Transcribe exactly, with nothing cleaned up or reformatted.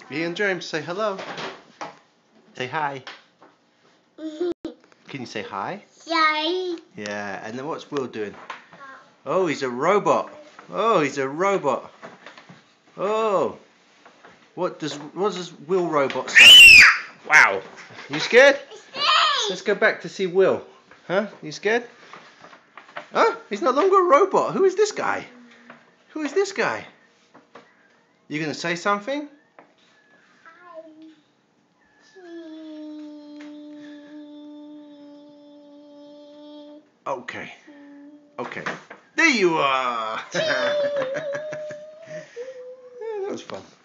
Me and James, say hello. Say hi. Can you say hi? Hi. Yeah, and then what's Will doing? Oh, he's a robot. Oh, he's a robot. Oh. What does what does Will robot say? Wow. You scared? Let's go back to see Will. Huh? You scared? Huh? He's no longer a robot. Who is this guy? Who is this guy? You gonna say something? Okay. Okay. There you are. Yeah, that was fun.